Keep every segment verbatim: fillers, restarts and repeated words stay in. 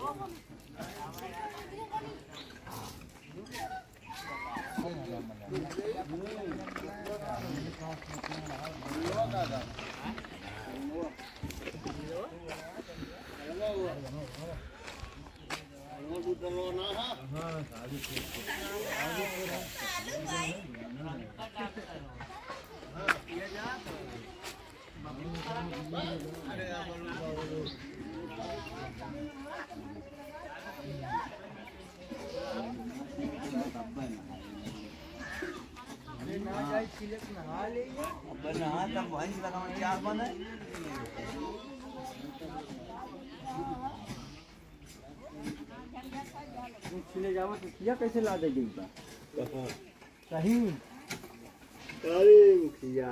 छिले जाओ तो किया कैसे ला दे डिब्बा सही अरे मुखिया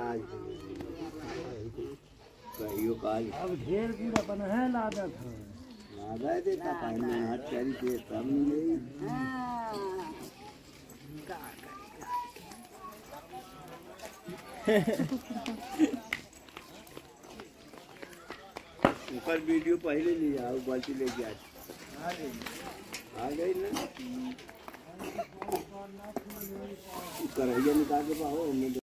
कहियो काल अब ढेर भी अपन है लादत है लादा देता पानी हाथ चली के तब नहीं ऊपर वीडियो पहले लिया बाल्टी लेके आज आ गई ना करैया निकाल के पाओ